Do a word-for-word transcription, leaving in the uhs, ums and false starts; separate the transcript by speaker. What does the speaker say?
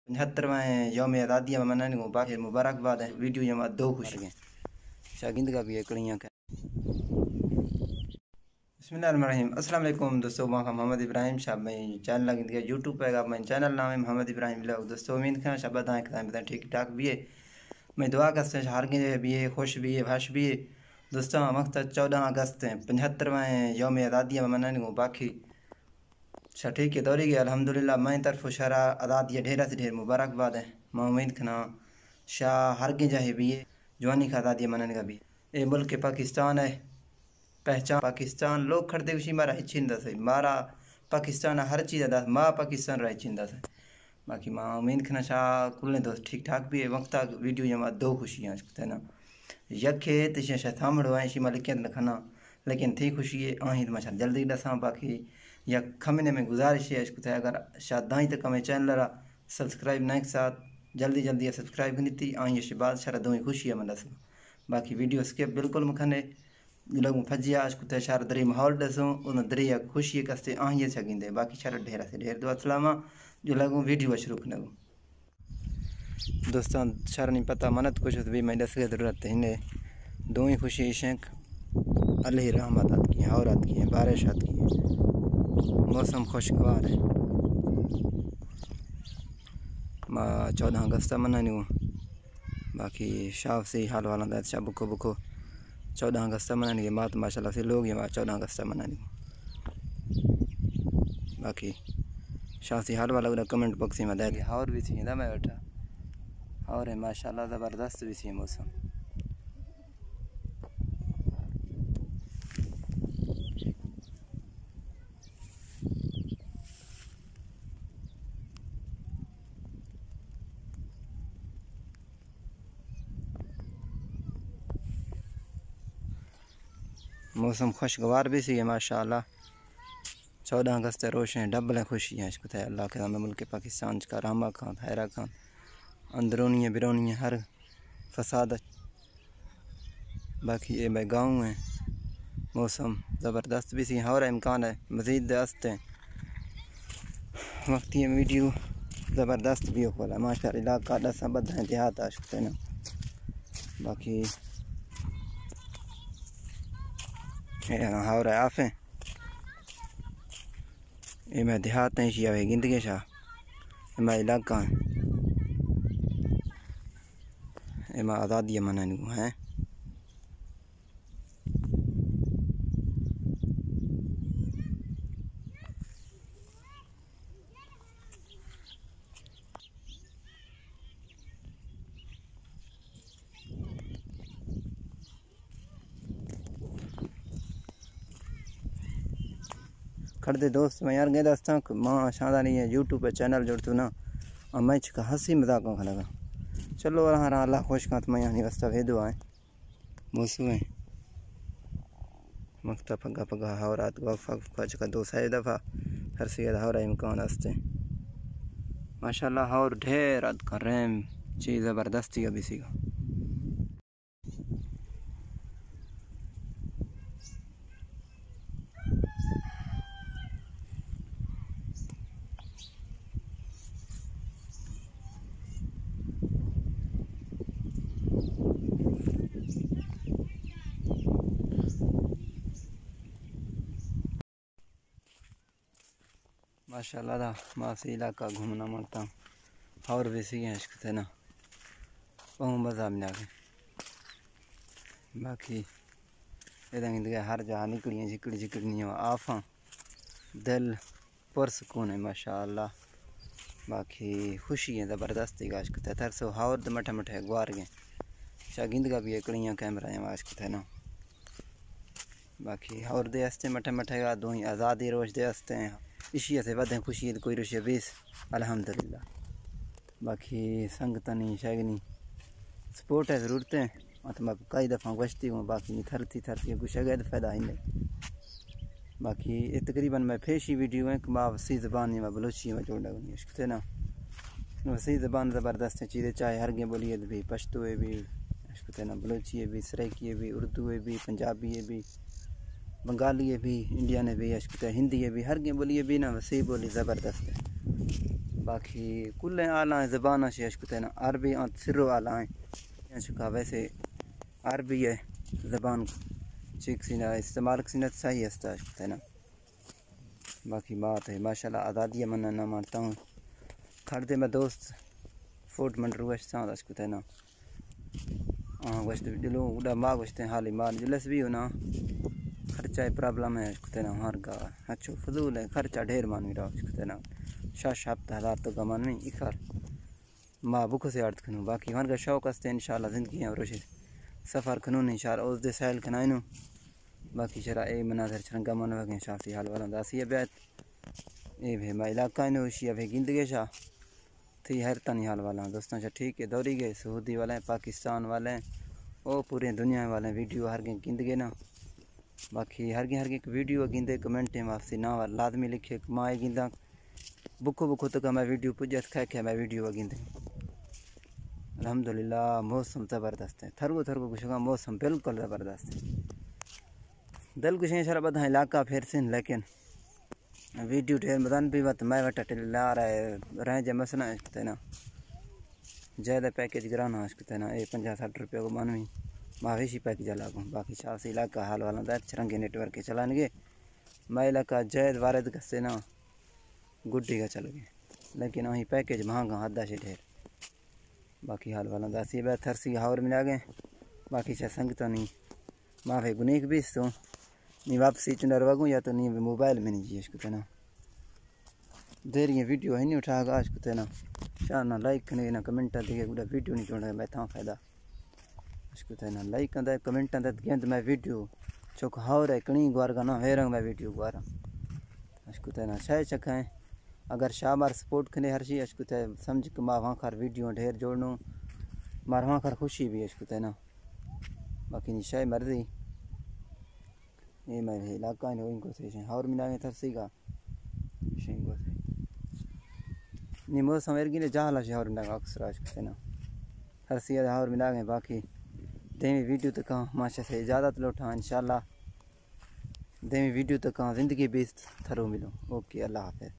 Speaker 1: पचहत्तरवें यौम आज़ादी मनाने को बाकी मुबारकबाद है। वीडियो जमा दो खुश गए शागिंद का भी कड़ियाँ का। बिस्मिल्लाहिर्रहमानिर्रहीम। अस्सलाम वालेकुम दोस्तों, वहाँ मोहम्मद इब्राहिम शाह मैं चैनल लगी दिया यूट्यूब पे आप मैं चैनल नाम है मोहम्मद इब्राहिम लोग दोस्तों। उम्मीद करें शाबा दाएँ करें बताएं ठीक ठाक भी है। मैं दुआ करते हैं हार के भी है, खुश भी है, भाश भी है दोस्तों। वक्त चौदह अगस्त है, पचहत्तरवें यौम आज़ादी मनाने को बाकी छठी के दौरी के अल्हम्दुलिल्लाह मैं तरफ शरा आज़ादी ढेर से ढेर मुबारकबाद है। मैं उम्मीद करना शाह हर के जाए भी है जवानी का आज़ादी मनाने का भी ये मुल्क के पाकिस्तान है पहचान पाकिस्तान लोग खड़ते उसी मारा इच्छिंदा से मारा पाकिस्तान हर चीज़ अदा माँ पाकिस्तान रहा इच्छिंदा से बाकी माँ उम्मीद करना शाह कुल दोस्त ठीक ठाक भी है। वक्त वीडियो जमा दो खुशियाँ है ना यखे तिशे शायद थामड़ो है इसी मलिकियत लखना लेकिन थी खुशी है आही तो मैं जल्दी दसा बाकी या खमने में गुजारिश है इसको अगर शायद दाई तक हमें चैनल रहा सब्सक्राइब नहीं के साथ जल्दी जल्दी सब्सक्राइब नहीं थी आई ये बाद शायद दो ही खुशी है मतलब बाकी वीडियो स्किप बिल्कुल मखने लोग फजिया इसको शार दरी माहौल दसों उन दरी या खुशी कस्ते आई सकेंदे बाकी शार ढेर से ढेर दो असलामा जो लगूँ वीडियो शुरू करने दोस्तों शार नहीं पता मनत कुछ भी मैं दस की ज़रूरत है इन्हें दो ही खुशी शेख अल्लाह रहमत आत की और आत की है बारिश आत की है मौसम खुशगवार है। माँ चौदह अगस्त मनानी हूँ बाकी शाह से हाल वाला दा शाह बुको बुको चौदह अगस्त मनानी के बात माशाल्लाह से लोग हैं चौदह अगस्त मनानी बाकी शाह से हाल वाला कमेंट बॉक्स में दे दिया और भी थी मैं बैठा और है माशाल्लाह ज़बरदस्त भी थी मौसम। मौसम खुशगवार भी सी है माशाल्लाह। चौदह अगस्त रोशन डबल खुशी है इसको अल्लाह के नाम मुल्क पाकिस्तान का रामा खान हैरा खान अंदरूनी बिरूनी हर फसाद बाकी ये मैं गाँव है मौसम ज़बरदस्त भी सी और इम्कान है मज़ीद दस्त है वक्त ये वीडियो ज़बरदस्त भी हो माशा इलाका दसा बद है देहात आशुते ना बाकी और आफे ये मैं देहात नहीं शिया है गिंदगी शाह मैं इलाका है ये मैं आज़ादी मनाने को है। खड़े दोस्त मैं यार गए दस्ता माँ शादा नहीं है यूट्यूब पे चैनल जुड़तू ना और मैं का हंसी मजाक का लगा चलो रहा रहा अल्लाह खुश का तो मैं यहाँ वस्ता भेदो आए मौसू है मकता पगा पगा हाव रात वफ़ा चका दो सही दफ़ा हर सैद हावरा इम्कान हंसते माशाल्लाह और ढेर रात कर रहे चीज़ ज़बरदस्ती का भी सीगा माशाल्लाह दा मासी इलाका घूमना मरता और वैसे ही इश्क थे ना बहुत मज़ा मिला के बाकी इधर हर जहाँ निकलियाँ झिकड़ी झिकड़ी नहीं आफा दिल पुरसकून है माशाल्लाह बाकी खुशी है ज़बरदस्ती का इश्क थे तरसो हावर तो मठे मठे गुआर गए शागिंद का भी एकड़ियाँ कैमरा है इश्क थे ना बाकी और दे हस्ते मठे मठे का दो ही आज़ादी रोज दे हस्ते हैं इसी से बदें खुशी कोई रुशिया बीस अल्हम्दुलिल्लाह बाकी संगतनी शैगनी सपोर्ट है ज़रूरतें तो मैं कई दफ़ा गश्ती हूँ बाकी थरती थरती कुछ अगैर फ़ायदा ही नहीं बाकी ये तकरीबन मैं फेशी वीडियो है कि माँ वसी ज़बान में बलोची में जोड़ा इश्क ना वसी ज़बान ज़बरदस्त है चीज़ें चाहे हर गे बोलिए भी पश्तो है भी इश्क ना बलोची है भी सराइकी है भी उर्दू है भी पंजाबी है भी बंगाली भी इंडियन भी इश्क हिंदी भी हर के बोलिए भी ना वसी बोली ज़बरदस्त है बाकी कुल आला है ज़बान से अशकुतना अरबी और सिरो आला है अशका वैसे अरबी है ज़बान चीक सीना इस्तेमाल सीना सही है अशकुतना। बाकी बात है माशाल्लाह आज़ादी मना ना मानता हूँ खड़े मैं दोस्त फोट मंड रुआश सांद अशकुतना हाँ वस्ट दिलो उड़ा माग वस्ते हाली मार जुलस भी हो ना खर्चा प्रॉब्लम है अशकुतना हर का अच्छो फजूल है खर्चा ढेर मान रहा अशकुतना शाह शाप हजार तो गमान में इखर माँ बुख से अर्थ खनू बाकी हर का शौक हस्ते इंशाल्लाह ज़िंदगी है रोशे सफ़र खनू इंशाल्लाह उस दे सैल खनाइनू बाकी शरा ए मनाजर छरंगा मन वगे शाफी हाल वाला दासी है बैत ए भे मा इलाका ने होशिया भे गिंदगे शा थी हर तनी हाल वाला दोस्तों से ठीक है दौड़ी गए सऊदी वाले पाकिस्तान वाले ओ पूरे दुनिया वाले वीडियो हर के गिंदगे ना बाकी हर के हर के वीडियो गिंदे कमेंट में वापसी ना वाल लाजमी लिखे माए गिंदा बुखो बुखो तो मैं वीडियो पुजत खे खे मैं वीडियो गिंदे अल्हम्दुलिल्लाह मौसम ज़बरदस्त है थरगो थरगो कुछ का मौसम बिल्कुल ज़बरदस्त है दल कुछ शरा बधा इलाका फिर सिन लेकिन वीडियो ढेर मदान भी बात मैं वटा ला रहा है रह जा मसला है ना ज़्यादा पैकेज गिराना है ना ये पंजा साठ रुपये को मानवी मावेशी पैकेज लागू बाकी चार से इलाका हाल वाला दाद चरंगे नेटवर्क के चलाएंगे मैं इलाका जैद वारद कसे ना गुड्डी का चल गए लेकिन वहीं पैकेज महंगा हदा से ढेर बाकी हाल वाला दासी बै थरसी हावर मिला गए बाकी से संग तो नहीं माफे गुनीक भी तो नहीं वापसी चुनर वगू या तो नहीं मोबाइल में नहीं जी इसको ना देर ये वीडियो है नहीं उठा आज को ना शाह ना लाइक करने ना कमेंट दिए गुड़ा वीडियो नहीं चुन मैं था फायदा इसको ना लाइक कंदा कमेंट अंदर गेंद मैं वीडियो चौक हावर है कणी ग्वार का ना हेरंग मैं वीडियो ग्वारा इसको ना शायद चखाएं अगर शाह बार सपोर्ट करने हर चीज़ इसको समझ के माँ वहाँ कर वीडियो ढेर जोड़नो मार वहाँ कर खुशी भी इसको ना बाकी नहीं शायद मर्जी ये मैं भी इलाका है इनको से हावर मिलाएंगे थरसी का शेंगो से नहीं मौसम एरगी ने जहाँ लाश हावर मिलाएंगे अक्सर आज के ना थरसी हावर मिलाएंगे बाकी देवी वीडियो तक माशा से इजाज़त लौटा इंशाल्लाह देवी वीडियो तक ज़िंदगी बेस्त थरो मिलो ओके अल्लाह हाफ़िज़।